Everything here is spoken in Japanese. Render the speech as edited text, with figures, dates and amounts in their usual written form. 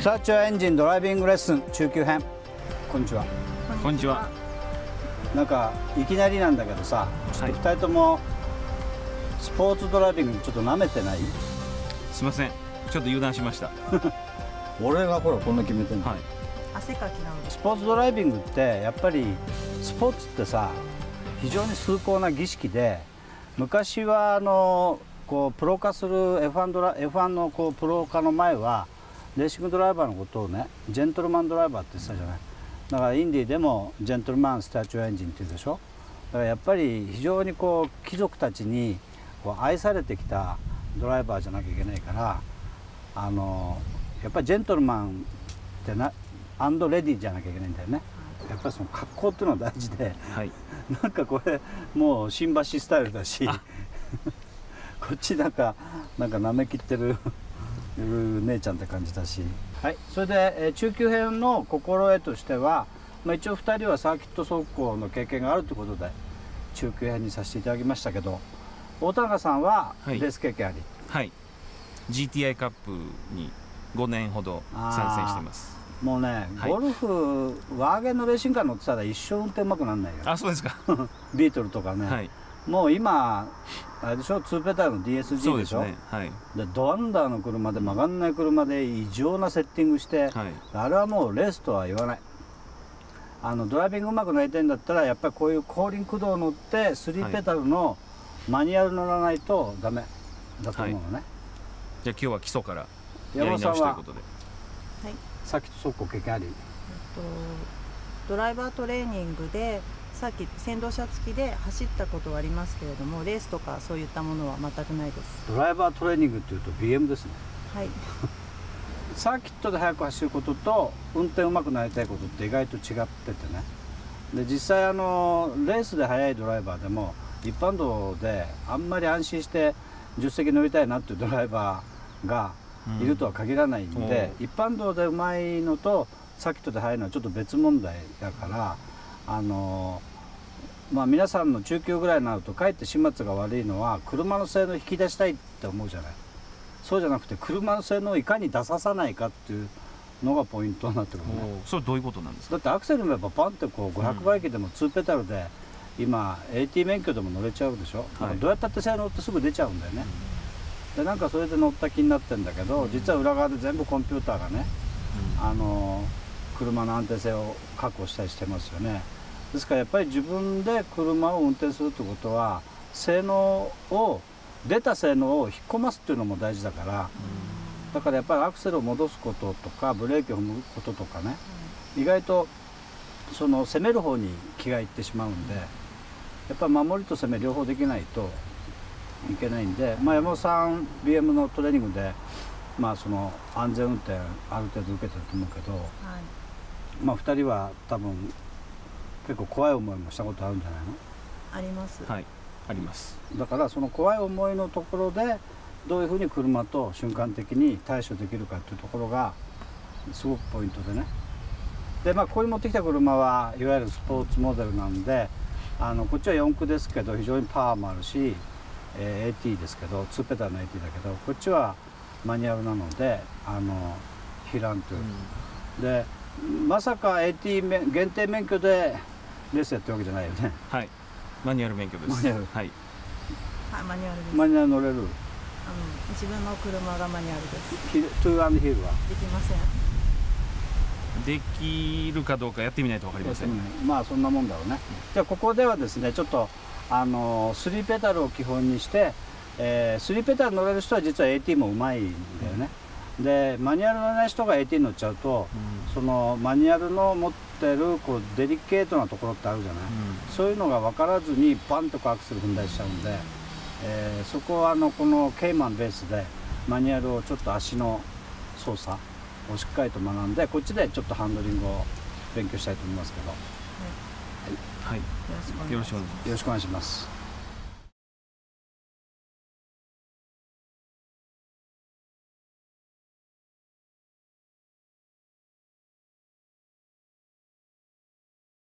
スタチュアエンジンドライビングレッスン中級編。こんにちは。 こんにちは。 なんかいきなりなんだけどさ、ちょっと2人ともスポーツドライビングちょっと舐めてない？ すみません、ちょっと油断しました。 俺がほらこんな決めてんの、はい、 汗かきなんで。 スポーツドライビングってやっぱりスポーツってさ、非常に崇高な儀式で、昔はこうプロ化する F1 のこうプロ化の前はレーシングドライバーのことをね、ジェントルマンドライバーって言ってたじゃない。だからインディでもジェントルマンスタチュアエンジンって言うでしょ。だからやっぱり非常にこう貴族たちにこう愛されてきたドライバーじゃなきゃいけないから、やっぱりジェントルマンってアンドレディじゃなきゃいけないんだよね。やっぱりその格好っていうのは大事で、はい、なんかこれもう新橋スタイルだしこっちなんか舐めきってる姉ちゃんって感じだし、はい、それで、中級編の心得としては、一応2人はサーキット走行の経験があるということで中級編にさせていただきましたけど、大田中さんはレース経験あり、 はい、GTI カップに5年ほど参戦しています。もうね、 はい、ゴルフワーゲンのレーシングカー乗ってたら一生運転うまくならないよ。 あ、そうですか。 ビートルとかね、はい、もう今あれでしょ、2ペダルの DSG でしょ。そうですね、はい、でドアンダーの車で曲がんない車で異常なセッティングして、はい、あれはもうレースとは言わない。ドライビングうまくなりたいんだったらやっぱりこういう後輪駆動を乗って3ペダルのマニュアル乗らないとダメだと思うのね、はい、 じゃあ今日は基礎からやり直しということで。 はい、 サーキット走行経験あり？ ドライバートレーニングでさっき先導車付きで走ったことはありますけれども、レースとかそういったものは全くないです。 ドライバートレーニングっていうと BM ですね。 はい。 サーキットで速く走ることと運転うまくなりたいことって意外と違っててね。で実際レースで速いドライバーでも一般道であんまり安心して助手席乗りたいなっていうドライバーがいるとは限らないんで、一般道でうまいのとサーキットで速いのはちょっと別問題だから、皆さんの中級ぐらいになるとかえって始末が悪いのは車の性能を引き出したいって思うじゃない。そうじゃなくて車の性能をいかに出ささないかっていうのがポイントになってくるね。 それどういうことなんですか？ だってアクセルもやっぱパンってこう500馬力でも2ペダルで今 AT 免許でも乗れちゃうでしょ、はい、どうやったって性能ってすぐ出ちゃうんだよね、でなんかそれで乗った気になってるんだけど、実は裏側で全部コンピューターがね、車の安定性を確保したりしてますよね。ですからやっぱり自分で車を運転するってことは出た性能を引っ込ますっていうのも大事だから、だからやっぱりアクセルを戻すこととかブレーキを踏むこととかね、意外と攻める方に気がいってしまうんで、やっぱり守りと攻め両方できないといけないんで、山本さん BM のトレーニングで安全運転ある程度受けてると思うけど、はい、2人は多分結構怖い思いもしたことあるんじゃないの？ あります。 はい、あります。だからその怖い思いのところでどういうふうに車と瞬間的に対処できるかっていうところがすごくポイントでね。でここに持ってきた車はいわゆるスポーツモデルなんで、こっちは4駆ですけど非常にパワーもあるし、AT ですけど2ペダルの AT だけど、こっちはマニュアルなのでヒラントゥ、でまさか AT 限定免許でレースやってるわけじゃないよね。 はい、マニュアル免許です。マニュアル、はい、 はい、マニュアルです。 マニュアル乗れる？ 自分の車がマニュアルです。 トゥー&ヒルはできません。 できるかどうかやってみないと分かりません。 そんなもんだろうね。じゃあここではですね、ちょっと3ペダルを基本にして、3ペダル乗れる人は実は AT もうまいんだよね。でマニュアル乗れない人が AT に乗っちゃうと、そのマニュアルの持ってるこうデリケートなところってあるじゃない、そういうのが分からずにバンとアクセル踏んだりしちゃうんで、そこはこのケイマンベースでマニュアルをちょっと足の操作をしっかりと学んで、こっちでちょっとハンドリングを勉強したいと思いますけど、 はい、よろしくお願いします。 よろしくお願いします。